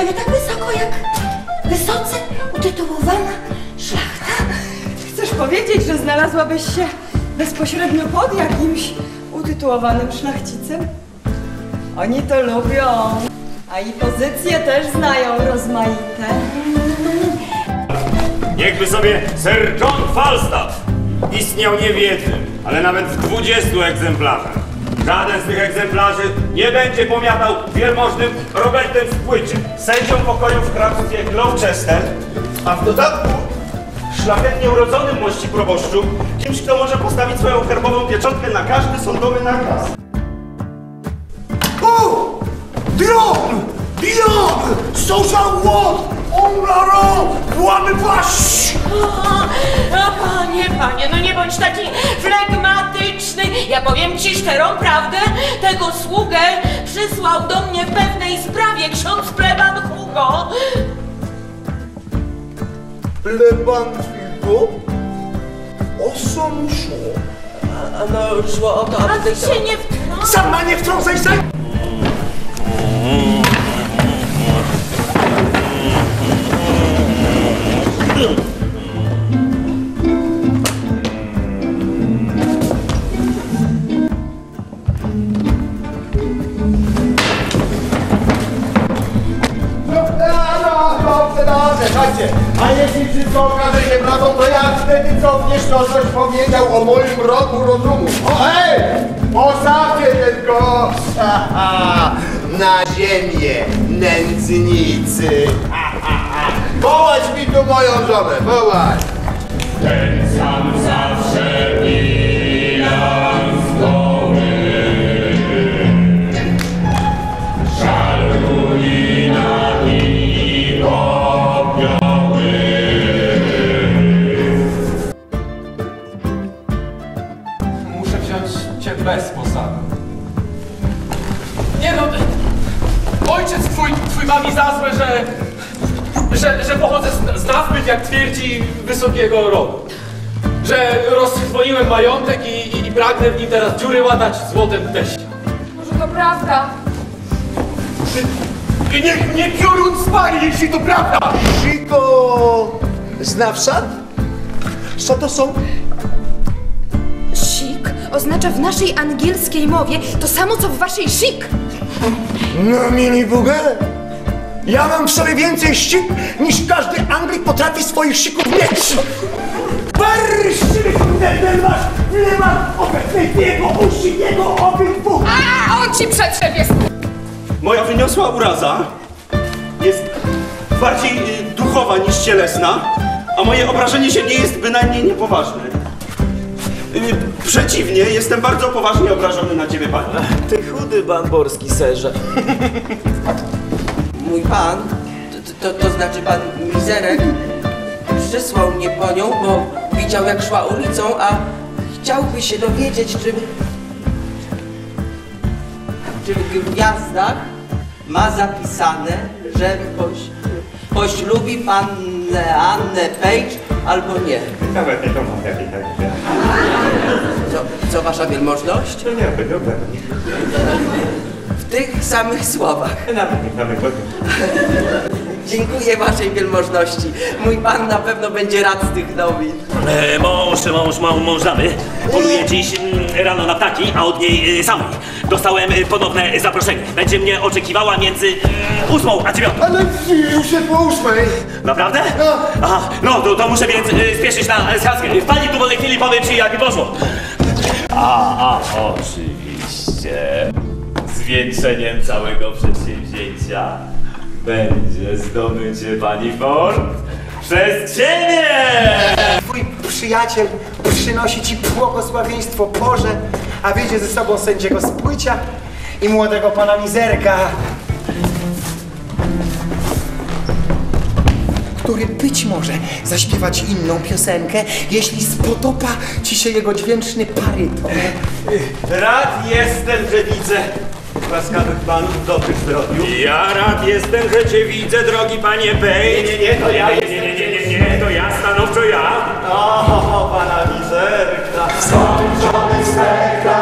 prawie tak wysoko jak wysoce utytułowana szlachta. Chcesz powiedzieć, że znalazłabyś się bezpośrednio pod jakimś utytułowanym szlachcicem? Oni to lubią, a i pozycje też znają rozmaite. Niechby sobie Sir John Falstaff istniał nie w jednym, ale nawet w 20 egzemplarzach. Żaden z tych egzemplarzy nie będzie pomiatał wielmożnym Robertem w płycie, sędzią pokoju w hrabstwie Gloucester, a w dodatku szlachetnie urodzonym mości proboszczu, kimś, kto może postawić swoją herbową pieczątkę na każdy sądowy nakaz. Diable! Diable! Social what? Omraro! Łamy płaszcz! Panie, no nie bądź taki flegmatyczny. Ja powiem ci szczerą prawdę. Tego sługę przysłał do mnie w pewnej sprawie ksiądz pleban Hugo. Pleban Hugo? O co mu szło? No, szło o to, aby... A ty się nie wtrącaj. Sama nie wtrącaj się! Dobrze, chodźcie. A jeśli wszystko okaże się prawdą, to ja wtedy cofniesz to, coś powiedział o moim roku rozumu. O hej! Postawcie tylko na ziemię, nędznicy. Wołać mi tu moją żonę, wołać. Ten sam zawsze bilans goły, Żalulina i popioły. Muszę wziąć cię bez posady. Nie no, ojciec twój ma mi za złe, że pochodzę z nazbyt, jak twierdzi, wysokiego rodu. Że roztrwoniłem majątek i pragnę w nim teraz dziury łatać złotem teścia. Może to prawda? I niech mnie piorun spali, jeśli to prawda! Siko... Zna wsad? Co to są? Sik oznacza w naszej angielskiej mowie to samo, co w waszej sik. No mini bugę! Ja mam w sobie więcej sik, niż każdy Anglik potrafi swoich sików mieć! Barszczywy kontener masz! Nie ma obecnej jego uszy, jego obydwu! A on ci przetrze jest. Moja wyniosła uraza jest bardziej duchowa niż cielesna, a moje obrażenie się nie jest bynajmniej niepoważne. Przeciwnie, jestem bardzo poważnie obrażony na ciebie, panie. Ty chudy bamborski serze. Mój pan, to znaczy pan Mizerek, przysłał mnie po nią, bo widział jak szła ulicą, a chciałby się dowiedzieć, czy w gwiazdach ma zapisane, że poślubi pan Annę Page albo nie. Nawet nie to mam Co wasza wielmożność? To nie, dobra. W tych samych słowach. Nawet. Dziękuję waszej wielmożności. Mój pan na pewno będzie rad z tych nowin. Mąż damy poluje dziś rano na ptaki, a od niej samej dostałem ponowne zaproszenie. Będzie mnie oczekiwała między 8 a 9. Ale już się po 8. Naprawdę? No. Aha, no to muszę więc spieszyć na schadzkę. W pani dowolnej chwili powiem ci, jak mi poszło. Oczywiście. Zwieńczeniem całego przedsięwzięcia będzie zdobycie pani Ford przez ciebie! Twój przyjaciel przynosi ci błogosławieństwo Boże, a wiedzie ze sobą sędziego Spłycia i młodego pana Mizerka, który być może zaśpiewać inną piosenkę, jeśli spodoba ci się jego dźwięczny baryton. Rad jestem, że widzę łaskawych panów w dobrym zdrowiu. Ja rad jestem, że cię widzę, drogi panie Page. Nie, to ja Nie, to ja, stanowczo ja. O, pana Mizerka. Skończony spektakl.